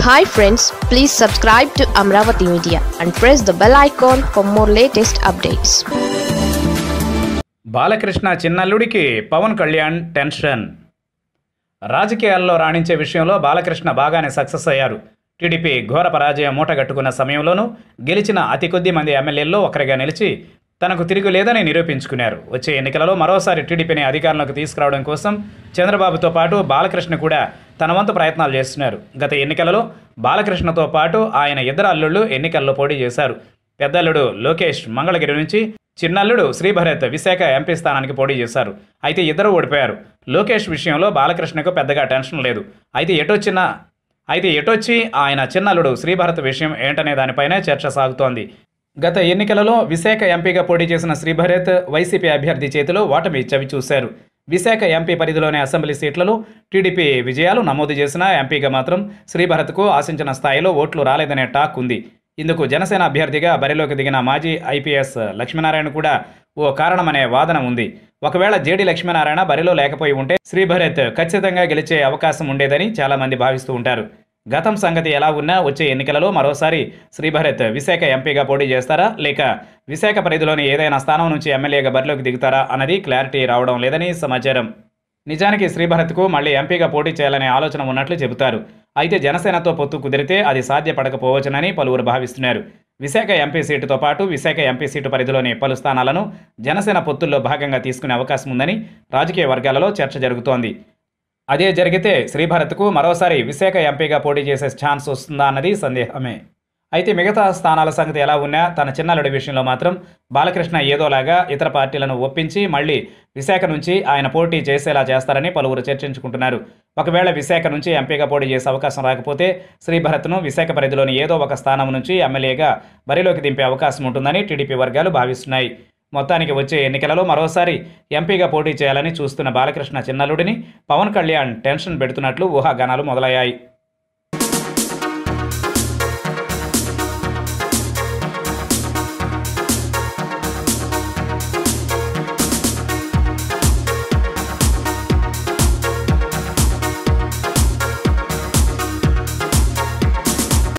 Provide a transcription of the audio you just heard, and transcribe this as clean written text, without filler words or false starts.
Hi friends, please subscribe to Amaravati Media and press the bell icon for more latest updates. Balakrishna చిన్నల్లుడికి Pawan Kalyan tension. రాజకీయాల్లో రాణించే విషయంలో బాలకృష్ణ బాగానే success అయ్యారు. టీడీపీ ఘోర పరాజయం మూటగట్టుకున్న సమయంలోనూ గెలిచిన అతి కొద్ది మంది ఎమ్మెల్యేల్లో ఒకరిగా నిలిచి తనకు తిరుగులేదని నిరూపించుకున్నారు. వచ్చే ఎన్నికలలో మరోసారి టీడీపీని అధికారంలోకి తీసుకురావడం కోసం చంద్రబాబుతో పాటు బాలకృష్ణ కూడా తన వంతు ప్రయత్నాలు చేస్తున్నారు. గత ఎన్నికలలో బాలకృష్ణతో పాటు ఆయన ఇద్దరు అల్లుళ్ళు ఎన్నికల్లో పోటీ చేశారు. పెద్దల్లుడు లోకేష్ మంగళగిరి నుంచి, చిన్నల్లుడు శ్రీభరత్ విశాఖ ఎంపీ స్థానానికి పోటీ చేశారు. అయితే ఇద్దరు ఓడిపోయారు. లోకేష్ విషయంలో బాలకృష్ణకు పెద్దగా టెన్షన్ లేదు. అయితే ఎటొచ్చి ఆయన చిన్నల్లుడు శ్రీభరత్ విషయం ఏంటనే దానిపైనే చర్చ సాగుతోంది. గత ఎన్నికలలో విశాఖ ఎంపీగా పోటీ చేసిన శ్రీభరత్ వైసీపీ అభ్యర్థి చేతిలో ఓటమి చవిచూశారు. విశాఖ ఎంపీ పరిధిలోని అసెంబ్లీ సీట్లలో టీడీపీ విజయాలు నమోదు చేసిన ఎంపీగా మాత్రం శ్రీభరత్కు ఆశించిన స్థాయిలో ఓట్లు రాలేదనే టాక్ ఉంది. ఇందుకు జనసేన అభ్యర్థిగా బరిలోకి దిగిన మాజీ ఐపీఎస్ లక్ష్మీనారాయణ కూడా ఓ కారణమనే వాదన ఉంది. ఒకవేళ జేడీ లక్ష్మీనారాయణ బరిలో లేకపోయి ఉంటే శ్రీభరత్ ఖచ్చితంగా గెలిచే అవకాశం ఉండేదని చాలామంది భావిస్తూ ఉంటారు. గతం సంగతి ఎలా ఉన్నా వచ్చే ఎన్నికలలో మరోసారి శ్రీభరత్ విశాఖ ఎంపీగా పోటీ చేస్తారా, లేక విశాఖ పరిధిలోని ఏదైనా స్థానం నుంచి ఎమ్మెల్యేగా బరిలోకి దిగుతారా అన్నది క్లారిటీ రావడం లేదని సమాచారం. నిజానికి శ్రీభరత్కు మళ్లీ ఎంపీగా పోటీ చేయాలనే ఆలోచన ఉన్నట్లు చెబుతారు. అయితే జనసేనతో పొత్తు కుదిరితే అది సాధ్యపడకపోవచ్చునని పలువురు భావిస్తున్నారు. విశాఖ ఎంపీ సీటుతో పాటు విశాఖ ఎంపీ సీటు పరిధిలోని పలు స్థానాలను జనసేన పొత్తుల్లో భాగంగా తీసుకునే అవకాశం ఉందని రాజకీయ వర్గాలలో చర్చ జరుగుతోంది. అదే జరిగితే శ్రీభరత్కు మరోసారి విశాఖ ఎంపీగా పోటీ చేసే ఛాన్స్ వస్తుందా అన్నది సందేహమే. అయితే మిగతా స్థానాల సంగతి ఎలా ఉన్నా తన చిన్నల్లుడి విషయంలో మాత్రం బాలకృష్ణ ఏదోలాగా ఇతర పార్టీలను ఒప్పించి మళ్లీ విశాఖ నుంచి ఆయన పోటీ చేసేలా చేస్తారని పలువురు చర్చించుకుంటున్నారు. ఒకవేళ విశాఖ నుంచి ఎంపీగా పోటీ చేసే అవకాశం రాకపోతే శ్రీభరత్ను విశాఖ పరిధిలోని ఏదో ఒక స్థానం నుంచి ఎమ్మెల్యేగా బరిలోకి దింపే అవకాశం ఉంటుందని టీడీపీ వర్గాలు భావిస్తున్నాయి. మొత్తానికి వచ్చే ఎన్నికలలో మరోసారి ఎంపీగా పోటీ చేయాలని చూస్తున్న బాలకృష్ణ చిన్నల్లుడిని పవన్ కళ్యాణ్ టెన్షన్ పెడుతున్నట్లు ఊహాగానాలు మొదలయ్యాయి.